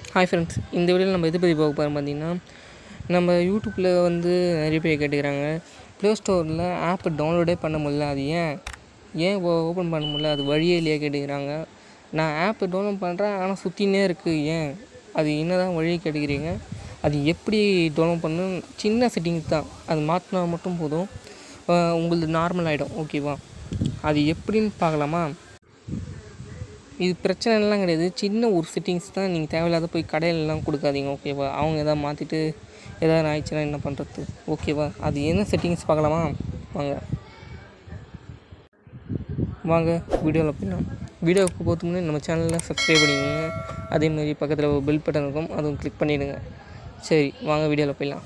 Hi friends, இந்த வீடியோவில் நம்ம எது பற்றி பார்க்க போகிறோம் பார்த்தீங்கன்னா, நம்ம யூடியூப்பில் நிறைய பேர் கேட்டுக்கிறாங்க, ப்ளே ஸ்டோரில் ஆப் டவுன்லோடே பண்ண முடியல, அது ஏன் ஓப்பன் பண்ண முடியல, அது வழியே இல்லையா கேட்டுக்கிறாங்க. நான் ஆப் டவுன்லோட் பண்ணுறேன், ஆனால் சுற்றினே இருக்குது, ஏன் அது என்ன தான் வழி கேட்டுக்கிறீங்க. அது எப்படி டவுன்லோட் பண்ணணும், சின்ன செட்டிங்ஸ் தான், அது மாற்றினா மட்டும் போதும், உங்களுக்கு நார்மல் ஆகிடும். ஓகேவா? அது எப்படின்னு பார்க்கலாமா? இது பிரச்சனைலாம் கிடையாது, சின்ன ஒரு செட்டிங்ஸ் தான். நீங்கள் தேவையில்லாத போய் கடையிலலாம் கொடுக்காதீங்க. ஓகேவா? அவங்க எதாவது மாற்றிட்டு எதாவது ஆயிடுச்சுன்னா என்ன பண்ணுறது? ஓகேவா? அது என்ன செட்டிங்ஸ் பார்க்கலாமா? வாங்க வீடியோவில் போயிடலாம். வீடியோவுக்கு போகிறதுக்கு முன்னாடி நம்ம சேனலில் சப்ஸ்கிரைப் பண்ணிக்கோங்க. அதேமாதிரி பக்கத்தில் ஒரு பெல் பட்டன் இருக்கும், அதுவும் கிளிக் பண்ணிவிடுங்க. சரி, வாங்க வீடியோவில் போயிடலாம்.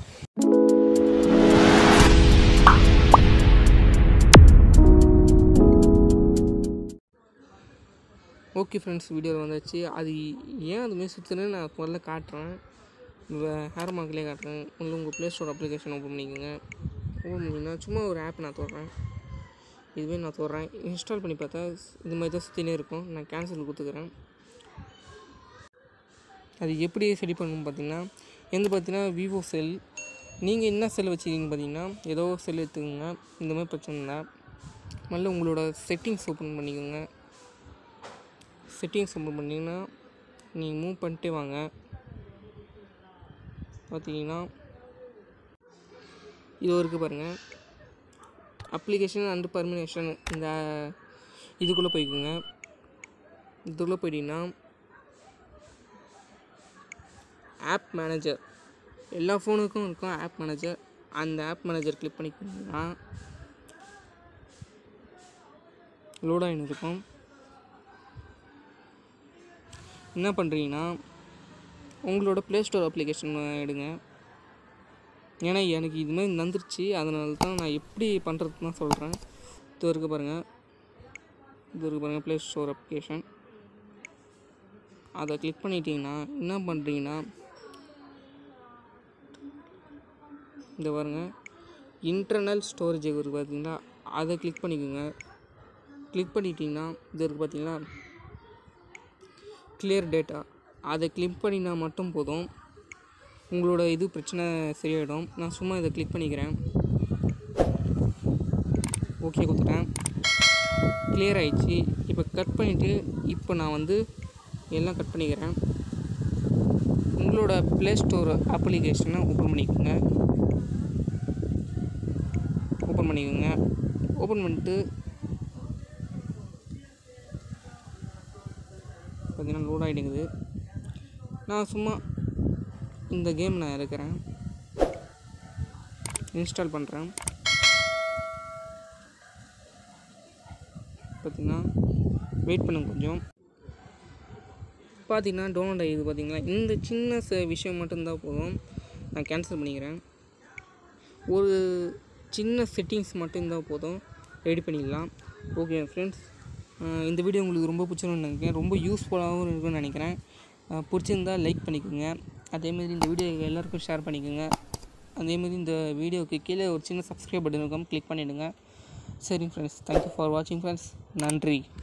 ஓகே ஃப்ரெண்ட்ஸ், வீடியோவில் வந்தாச்சு. அது ஏன் அதுமாரி சுற்றுன்னு நான் முதல்ல காட்டுறேன், ஹேர் மார்க்லேயே காட்டுறேன். உங்கள் ப்ளே ஸ்டோர் அப்ளிகேஷன் ஓப்பன் பண்ணிக்கோங்க. ஓப்பன் பண்ணிங்கன்னா சும்மா ஒரு ஆப் நான் தோடுறேன், இதுவே நான் தோடுறேன். இன்ஸ்டால் பண்ணி பார்த்தா இது மாதிரி தான் சுற்றினே இருக்கும். நான் கேன்சல் கொடுத்துக்கிறேன். அது எப்படி சரி பண்ணணும்னு பார்த்தீங்கன்னா விவோ செல். நீங்கள் என்ன செல் வச்சுருக்கீங்க பார்த்தீங்கன்னா, ஏதோ செல் எடுத்துக்கோங்க. இந்த மாதிரி பிரச்சனை இல்லை, முதல்ல உங்களோட செட்டிங்ஸ் ஓப்பன் பண்ணிக்கோங்க. செட்டிங்ஸ் ஓப்பன் பண்ணிங்கன்னா நீங்கள் மூவ் பண்ணிட்டே வாங்க. பார்த்தீங்கன்னா இது இருக்குது பாருங்கள், அப்ளிகேஷன் அண்ட் பர்மினேஷன். இந்த இதுக்குள்ளே போய்க்குங்க. இதுக்குள்ளே போயிட்டீங்கன்னா ஆப் மேனேஜர், எல்லா ஃபோனுக்கும் இருக்கும் ஆப் மேனேஜர். அந்த ஆப் மேனேஜர் கிளிக் பண்ணிக்கிட்டிங்கன்னா லோட் ஆகின்னு இருக்கும். என்ன பண்ணுறீங்கன்னா உங்களோட ப்ளே ஸ்டோர் அப்ளிகேஷன் எடுங்க. ஏன்னா எனக்கு இதுமாதிரி வந்துருச்சு, அதனால தான் நான் எப்படி பண்ணுறதுன்னு தான் சொல்கிறேன். இது இருக்குது பாருங்கள், ப்ளே ஸ்டோர் அப்ளிகேஷன். அதை கிளிக் பண்ணிட்டீங்கன்னா என்ன பண்ணுறீங்கன்னா, இந்த பாருங்கள் இன்டர்னல் ஸ்டோரேஜ் இருக்குது பார்த்தீங்களா, அதை கிளிக் பண்ணிக்கோங்க. கிளிக் பண்ணிட்டீங்கன்னா இது இருக்குது பார்த்தீங்களா, கிளியர் டேட்டா. அதை கிளிக் பண்ணினா மட்டும் போதும், உங்களோட இது பிரச்சனை சரியாயிடும். நான் சும்மா இதை கிளிக் பண்ணிக்கிறேன். ஓகே கொடுத்துட்டேன், கிளியர் ஆகிடுச்சு. இப்போ கட் பண்ணிவிட்டு இப்போ நான் எல்லாம் கட் பண்ணிக்கிறேன். உங்களோட ப்ளே ஸ்டோர் அப்ளிகேஷனை ஓப்பன் பண்ணிக்கோங்க. ஓப்பன் பண்ணிட்டு பார்த்தீங்கன்னா லோட் ஆகிடுங்குது. நான் சும்மா இந்த கேம் நான் இருக்கிறேன், இன்ஸ்டால் பண்ணுறேன். பார்த்தீங்கன்னா வெயிட் பண்ணுங்க கொஞ்சம். பார்த்தீங்கன்னா டவுன்லோட் ஆகிடுது. பார்த்தீங்களா, இந்த சின்ன விஷயம் மட்டும்தான் போதும், நான் கேன்சல் பண்ணிக்கிறேன். ஒரு சின்ன செட்டிங்ஸ் மட்டும் இருந்தால் போதும், ரெடி பண்ணிடலாம். ஓகே ஃப்ரெண்ட்ஸ், இந்த வீடியோ உங்களுக்கு ரொம்ப பிடிச்சிருன்னு நினைக்கிறேன், ரொம்ப யூஸ்ஃபுல்லாகவும் இருக்குன்னு நினைக்கிறேன். பிடிச்சிருந்தால் லைக் பண்ணிக்கோங்க. அதேமாதிரி இந்த வீடியோ எல்லாருக்கும் ஷேர் பண்ணிக்கோங்க. அதேமாதிரி இந்த வீடியோவுக்கு கீழே ஒரு சின்ன சப்ஸ்கிரைப் பட்டன் இருக்கும், கிளிக் பண்ணிவிடுங்க. சரிங்க ஃப்ரெண்ட்ஸ், தேங்க்யூ ஃபார் வாட்சிங் ஃப்ரெண்ட்ஸ். நன்றி.